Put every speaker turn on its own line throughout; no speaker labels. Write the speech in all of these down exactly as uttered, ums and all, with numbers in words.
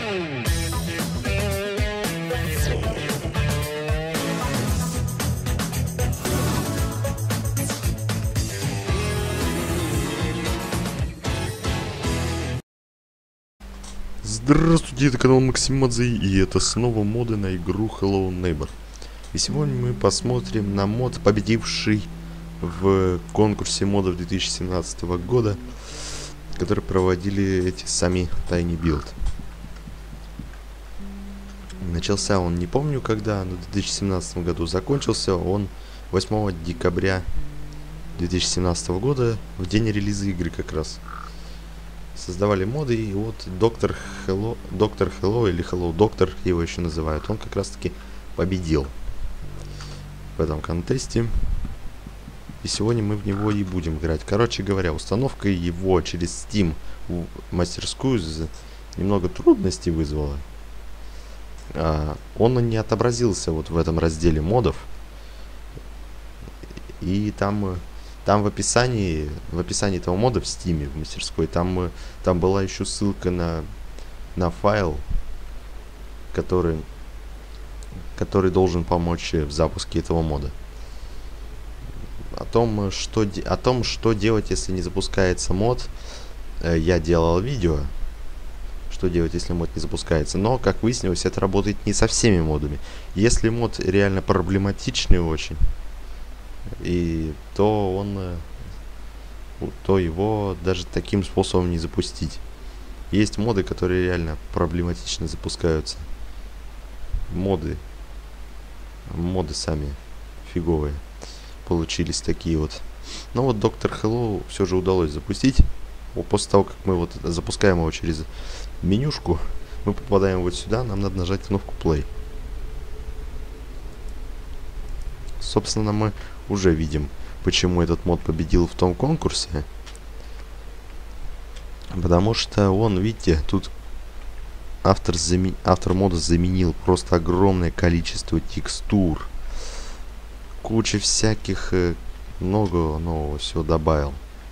Здравствуйте, это канал Максимадзе, и это снова моды на игру Hello Neighbor. И сегодня мы посмотрим на мод, победивший в конкурсе модов две тысячи семнадцатого года, который проводили эти сами Tiny Build. Начался он, не помню когда, но в две тысячи семнадцатом году. Закончился он восьмого декабря две тысячи семнадцатого года, в день релиза игры как раз. Создавали моды, и вот доктор Hello, доктор Hello или Hello Доктор его еще называют, он как раз таки победил в этом контесте. И сегодня мы в него и будем играть. Короче говоря, установка его через Steam в мастерскую немного трудностей вызвала. А, он не отобразился вот в этом разделе модов. И там... Там в описании, в описании этого мода в Steam, в мастерской, там, там была еще ссылка на, на файл, который, который должен помочь в запуске этого мода. О том, что, о том, что делать, если не запускается мод, я делал видео. Что делать, если мод не запускается. Но, как выяснилось, это работает не со всеми модами. Если мод реально проблематичный очень, и то он, то его даже таким способом не запустить. Есть моды, которые реально проблематично запускаются. Моды, моды сами фиговые получились такие вот. Но вот доктор Hello все же удалось запустить. После того, как мы вот запускаем его через менюшку, мы попадаем вот сюда, нам надо нажать кнопку Play. Собственно, мы уже видим, почему этот мод победил в том конкурсе. Потому что он, видите, тут автор, заме... автор мода заменил просто огромное количество текстур. Куча всяких, много нового всего добавил.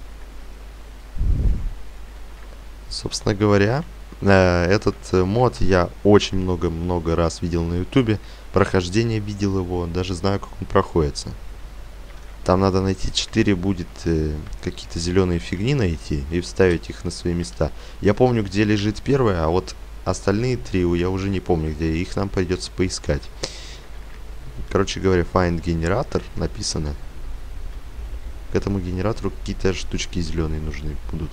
Собственно говоря, этот мод я очень много-много раз видел на ютубе. Прохождение видел его, даже знаю, как он проходится. Там надо найти четыре будет э, какие-то зеленые фигни найти и вставить их на свои места. Я помню, где лежит первая, а вот остальные три я уже не помню, где. Их нам придется поискать. Короче говоря, find генератор написано. К этому генератору какие-то штучки зеленые нужны будут.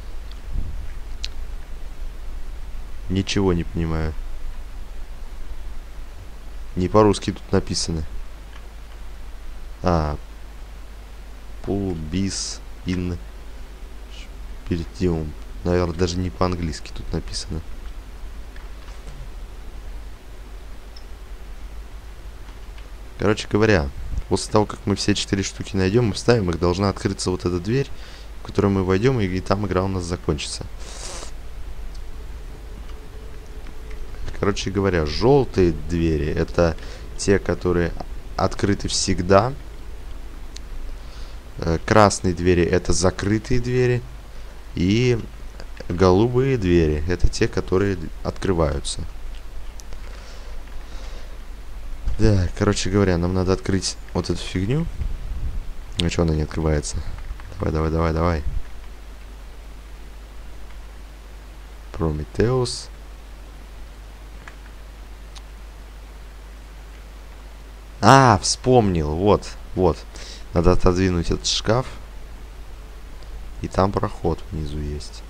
Ничего не понимаю. Не по-русски тут написано. А, Pulbis in Spiritium. Наверное, даже не по-английски тут написано. Короче говоря, после того, как мы все четыре штуки найдем и вставим их, должна открыться вот эта дверь, в которую мы войдем, и, и там игра у нас закончится. Короче говоря, желтые двери — это те, которые открыты всегда. Красные двери — это закрытые двери. И голубые двери — это те, которые открываются. Да, короче говоря, нам надо открыть вот эту фигню. А что она не открывается? Давай, давай, давай, давай. Prometheus. А, вспомнил. Вот, вот. Надо отодвинуть этот шкаф. И там проход внизу есть.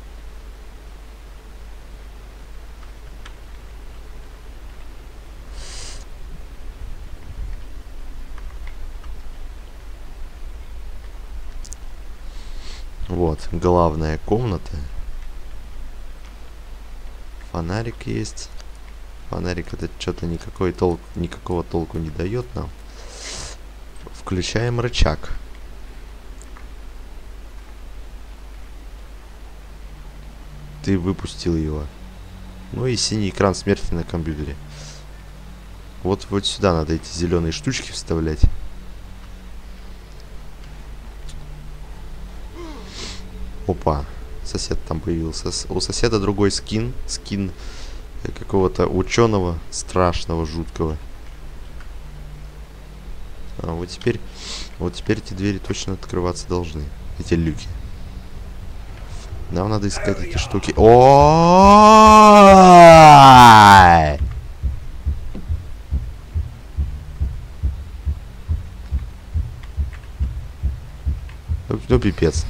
Вот, главная комната. Фонарик есть. Фонарик это что-то никакой толк, никакого толку не дает нам. Включаем рычаг. Ты выпустил его. Ну и синий экран смерти на компьютере. Вот, вот сюда надо эти зеленые штучки вставлять. Опа. Сосед там появился. У соседа другой скин. Скин какого-то ученого страшного, жуткого. А вот теперь, вот теперь эти двери точно открываться должны. Эти люки. Нам надо искать эти штуки. О! Ну, ну пипец.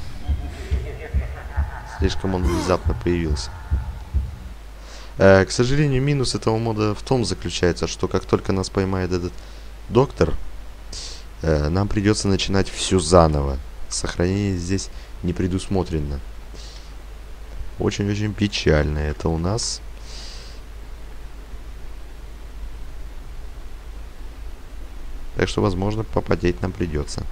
Слишком он внезапно появился. Э, к сожалению, минус этого мода в том заключается, что как только нас поймает этот доктор, э, нам придется начинать все заново. Сохранение здесь не предусмотрено. Очень-очень печально это у нас. Так что, возможно, попадеть нам придется.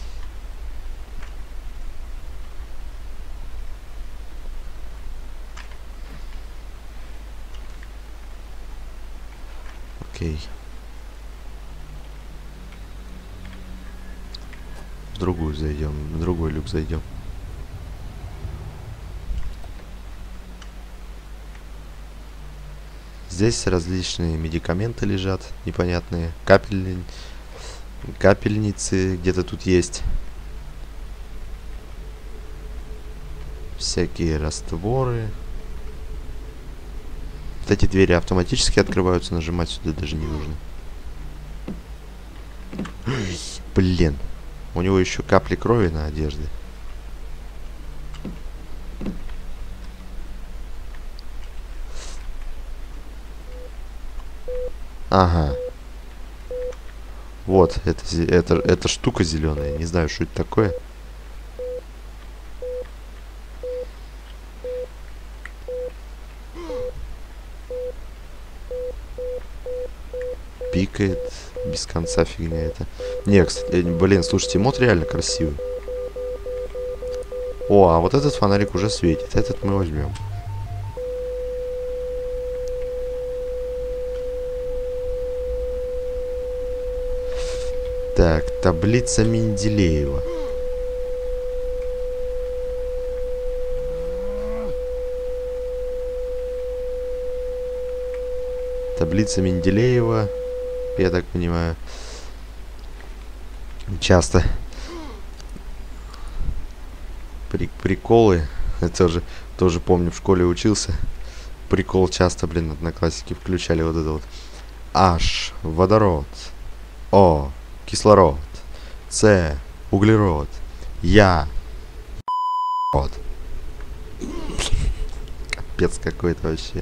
Окей. В другую зайдем, в другой люк зайдем. Здесь различные медикаменты лежат, непонятные. Капель... Капельницы где-то тут есть. Всякие растворы. Вот эти двери автоматически открываются, нажимать сюда даже не нужно. Блин. У него еще капли крови на одежде. Ага. Вот, это, это, это штука зеленая. Не знаю, что это такое. Пикает без конца фигня это. Не, кстати, блин, слушайте, мод реально красивый. О, а вот этот фонарик уже светит. Этот мы возьмем. Так, таблица Менделеева. Таблица Менделеева, я так понимаю, часто при приколы, я тоже, тоже помню, в школе учился, прикол часто, блин, одноклассники включали вот это вот. H, водород, O, кислород, С, углерод, Я, вот. Капец какой-то вообще.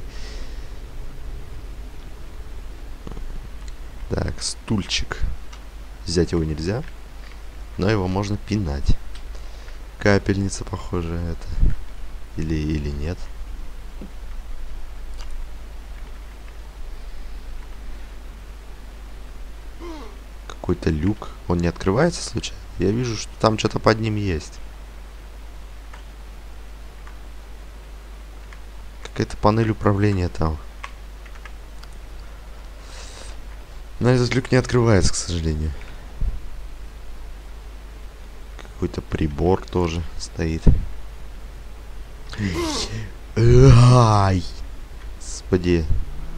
Так, стульчик. Взять его нельзя, но его можно пинать. Капельница, похоже, это. Или, или нет. Какой-то люк. Он не открывается случайно? Я вижу, что там что-то под ним есть. Какая-то панель управления там. Но этот люк не открывается, к сожалению. Какой-то прибор тоже стоит. Ай! Господи.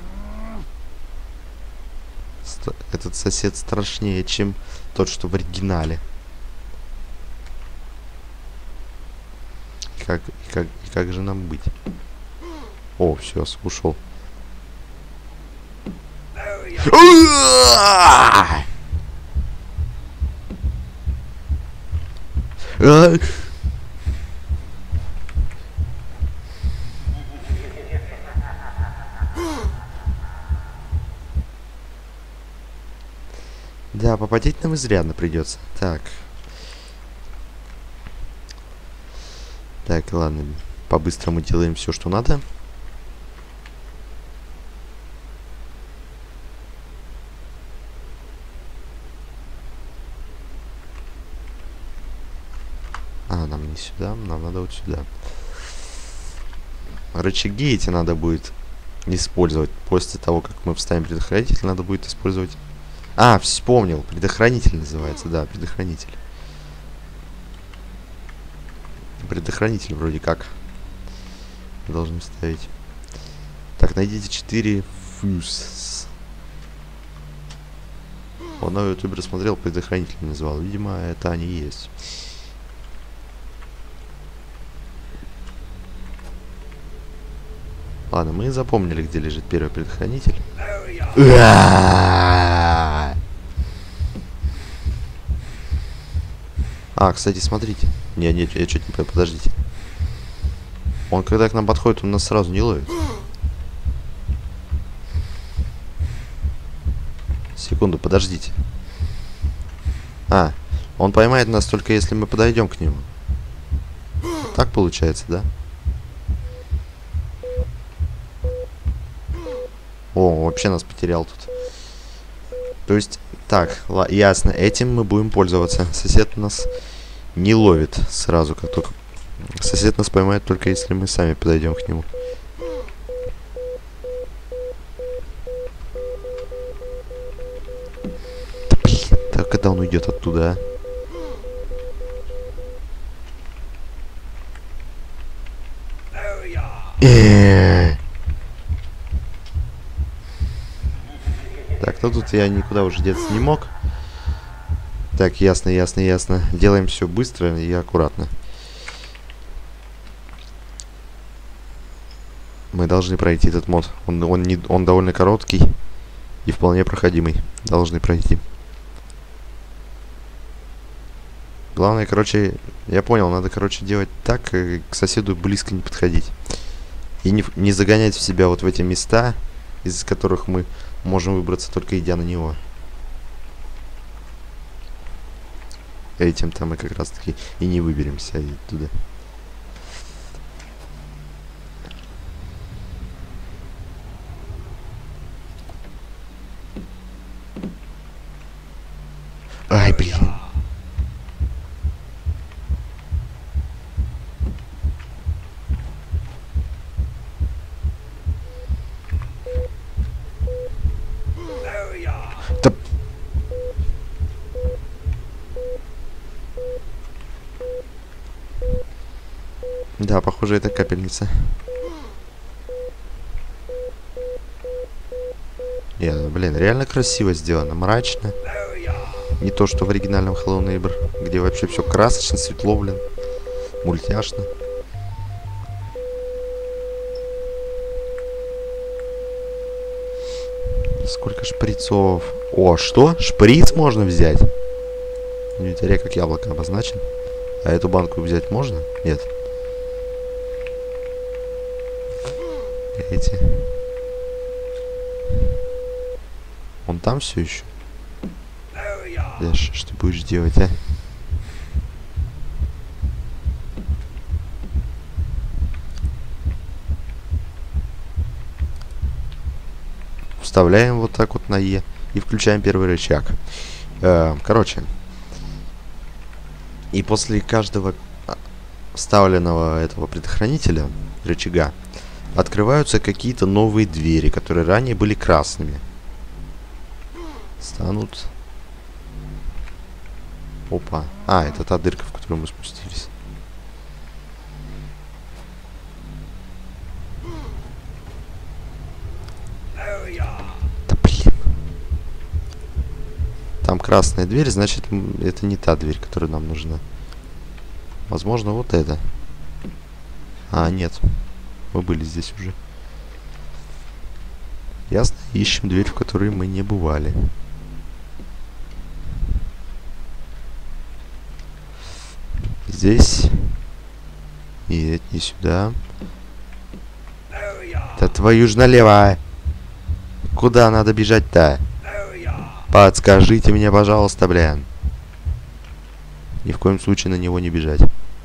Этот сосед страшнее, чем тот, что в оригинале. И как, и как, и как же нам быть? О, все, ушел. Да, попадеть нам изрядно придется. Так. Так, ладно. По-быстрому делаем все, что надо. А, нам не сюда, нам надо вот сюда. Рычаги эти надо будет использовать. После того, как мы вставим предохранитель, надо будет использовать... А, вспомнил. Предохранитель называется, да, предохранитель. Предохранитель вроде как должны ставить. Так, найдите четыре фьюз. Одного ютубера смотрел, предохранитель назвал. Видимо, это они и есть. Ладно, мы запомнили, где лежит первый предохранитель. А, кстати, смотрите. Не, не, я чуть не понял, подождите. Он, когда к нам подходит, он нас сразу не ловит. Секунду, подождите. А, он поймает нас только если мы подойдем к нему. Так получается, да? О, вообще нас потерял тут. То есть, так, ясно, этим мы будем пользоваться. Сосед нас не ловит сразу, как только... Сосед нас поймает только если мы сами подойдем к нему. Да, блин, да когда он уйдет оттуда, а? Так, ну тут я никуда уже деться не мог. Так, ясно, ясно, ясно. Делаем все быстро и аккуратно. Мы должны пройти этот мод. Он, он, не, он довольно короткий и вполне проходимый. Должны пройти. Главное, короче, я понял, надо, короче, делать так, к соседу близко не подходить. И не, не загонять в себя вот в эти места, из которых мы можем выбраться, только идя на него. Этим-то мы как раз-таки и не выберемся оттуда. Ай, блин. Да... Да, похоже, это капельница. Нет, блин, реально красиво сделано, мрачно. Не то, что в оригинальном Hello Neighbor, где вообще все красочно, светло, блин, мультяшно. Сколько шприцов. О, что? Шприц можно взять? Инвентарь как яблоко обозначен. А эту банку взять можно? Нет. Эти. Он там все еще? Да что ж ты будешь делать, а? Вставляем вот так вот на Е и включаем первый рычаг. Э, короче. И после каждого вставленного этого предохранителя, рычага, открываются какие-то новые двери, которые ранее были красными. Станут... Опа. А, это та дырка, в которую мы спустились. Да блин. Там красная дверь, значит, это не та дверь, которая нам нужна. Возможно, вот это. А, нет. Мы были здесь уже. Ясно. Ищем дверь, в которой мы не бывали. Здесь. Нет, не сюда. Да твою ж налево. Куда надо бежать-то? Подскажите мне, пожалуйста, блин. Ни в коем случае на него не бежать.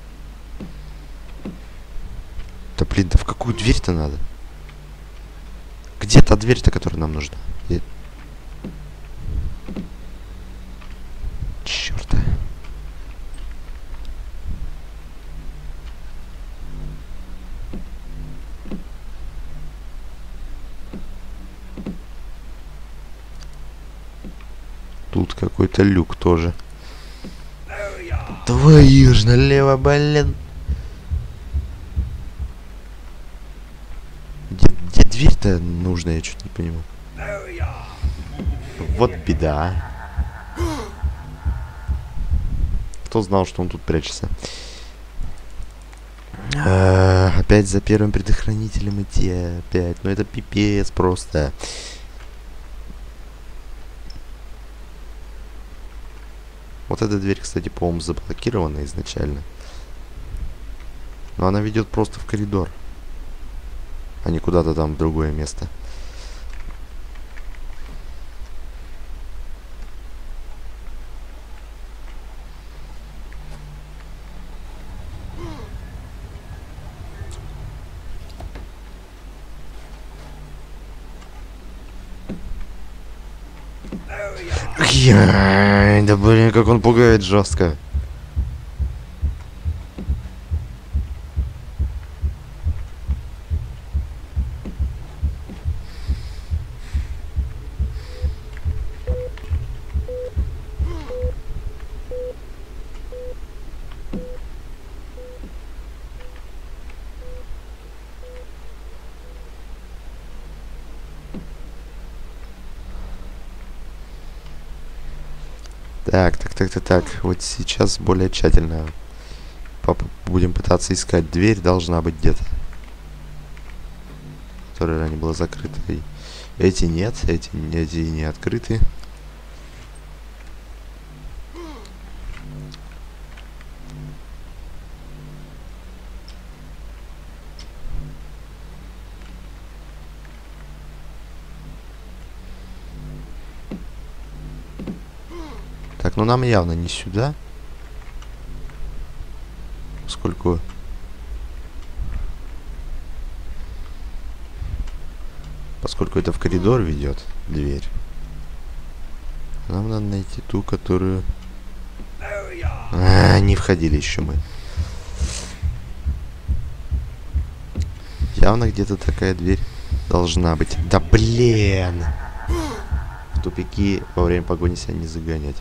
Да блин, да в какую дверь-то надо? Где та дверь-то, которая нам нужна? Где... Черт. Тут какой-то люк тоже. Твою ж налево, блин. Где, где дверь-то? это нужно? Я чуть не понимаю. Вот беда. Кто знал, что он тут прячется? А, опять за первым предохранителем идти. Опять. Ну это пипец просто. Вот эта дверь, кстати, по-моему, заблокирована изначально. Но она ведет просто в коридор, а не куда-то там в другое место. Яй, да блин, как он пугает жестко. Так, так, так, так, так. Вот сейчас более тщательно Поп будем пытаться искать. Дверь должна быть где-то, которая ранее была закрыта. И эти нет, эти, эти не открыты. Так, ну нам явно не сюда. Поскольку... Поскольку это в коридор ведет дверь. Нам надо найти ту, которую... А, не входили еще мы. Явно где-то такая дверь должна быть. Да блин! В тупики во время погони себя не загонять.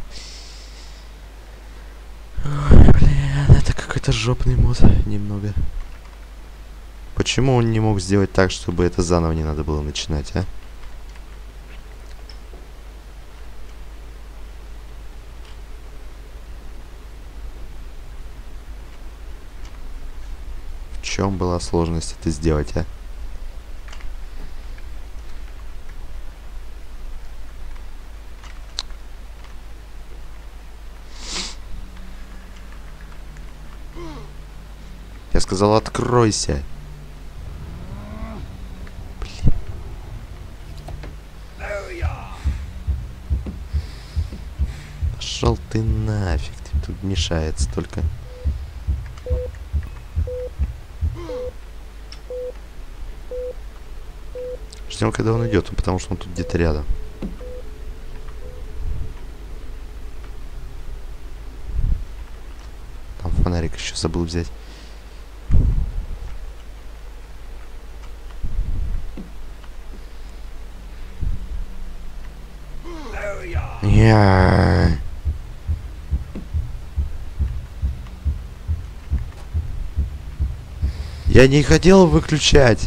Ой, блин, это какой-то жопный мод немного. Почему он не мог сделать так, чтобы это заново не надо было начинать, а? В чем была сложность это сделать, а? Я сказал, откройся. Блин. Пошел ты нафиг, ты тут мешается только. Ждем, когда он уйдет, потому что он тут где-то рядом. Там фонарик еще забыл взять. Я... Я не хотел выключать.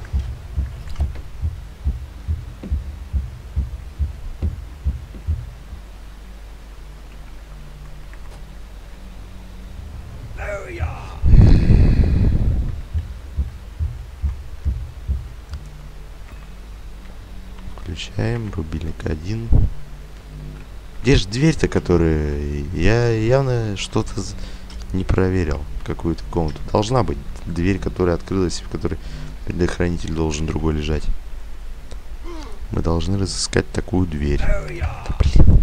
Включаем рубильник один. Где же дверь-то, которая... Я явно что-то не проверил. Какую-то комнату. Должна быть дверь, которая открылась, в которой предохранитель должен другой лежать. Мы должны разыскать такую дверь. Да, блин.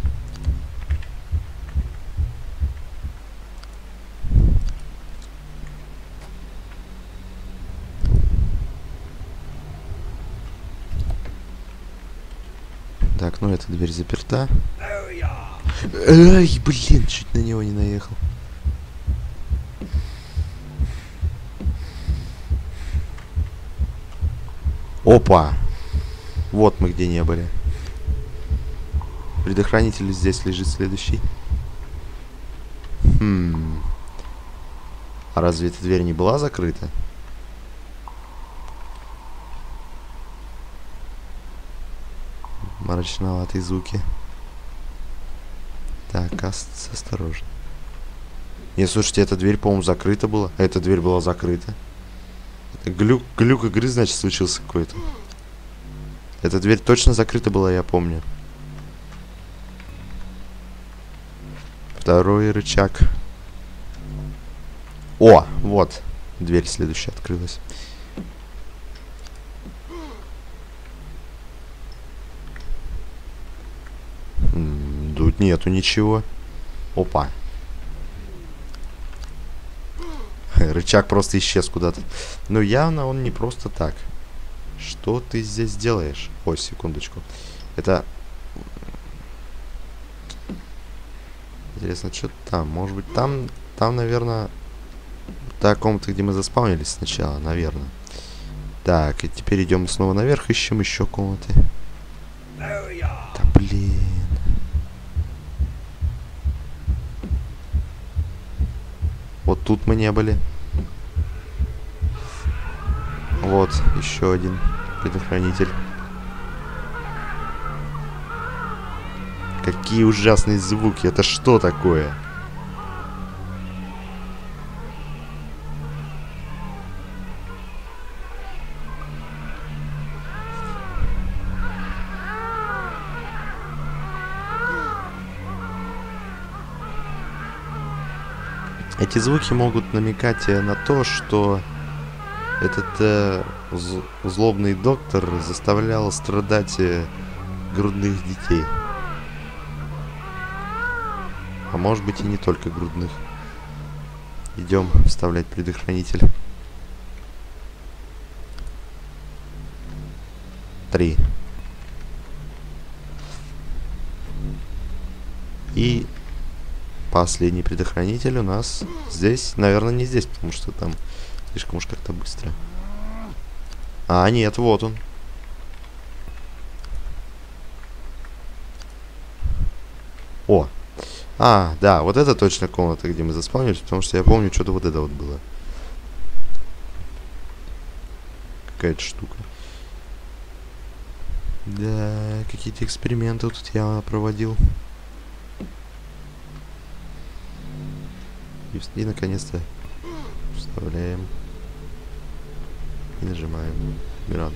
Так, ну эта дверь заперта. Эй, блин, чуть на него не наехал. Опа! Вот мы где не были. Предохранитель здесь лежит следующий. Хм. А разве эта дверь не была закрыта? Мрачноватые звуки. Так, осторожно. Не, слушайте, эта дверь, по-моему, закрыта была. Эта дверь была закрыта. Это глюк, глюк игры, значит, случился какой-то. Эта дверь точно закрыта была, я помню. Второй рычаг. О, вот. Дверь следующая открылась. М, тут нету ничего. Опа. Рычаг просто исчез куда-то. Но явно он не просто так. Что ты здесь делаешь? Ой, секундочку. Это... Интересно, что там? Может быть, там... Там, наверное... Та комната, где мы заспаунились сначала, наверное. Так, и теперь идем снова наверх, ищем еще комнаты. Да блин. Вот тут мы не были. Вот, еще один предохранитель. Какие ужасные звуки. Это что такое? Эти звуки могут намекать на то, что этот э, злобный доктор заставлял страдать э, грудных детей. А может быть и не только грудных. Идем вставлять предохранитель. Три. И последний предохранитель у нас здесь. Наверное, не здесь, потому что там слишком уж как-то быстро. А, нет, вот он. О. А, да, вот это точно комната, где мы заспавнились, потому что я помню, что-то вот это вот было. Какая-то штука. Да, какие-то эксперименты тут я проводил. И, и наконец-то вставляем. И нажимаем Миран.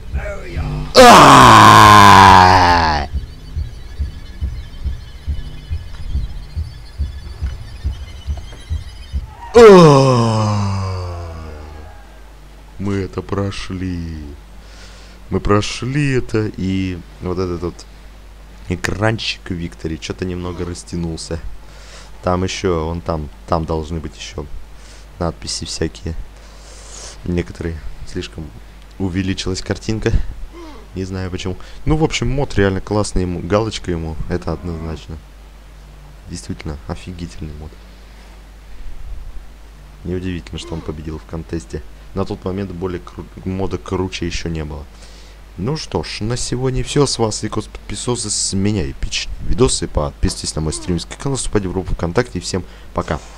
Мы это прошли. Мы прошли это, и вот этот вот экранчик Виктори что-то немного растянулся. Там еще, вон там, там должны быть еще надписи всякие. Некоторые слишком увеличилась картинка. Не знаю почему. Ну, в общем, мод реально классный, ему, галочка ему, это однозначно. Действительно, офигительный мод. Неудивительно, что он победил в контесте. На тот момент более кру мода круче еще не было. Ну что ж, на сегодня все. С вас Ликос, подписывайтесь, с меня эпичные видосы. Подписывайтесь на мой стримский канал, вступайте в группу ВКонтакте. И всем пока.